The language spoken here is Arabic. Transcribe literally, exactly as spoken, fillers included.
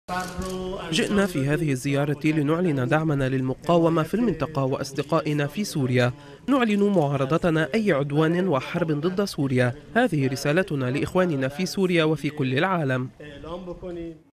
جئنا في هذه الزيارة لنعلن دعمنا للمقاومة في المنطقة وأصدقائنا في سوريا. نعلن معارضتنا أي عدوان وحرب ضد سوريا. هذه رسالتنا لإخواننا في سوريا وفي كل العالم.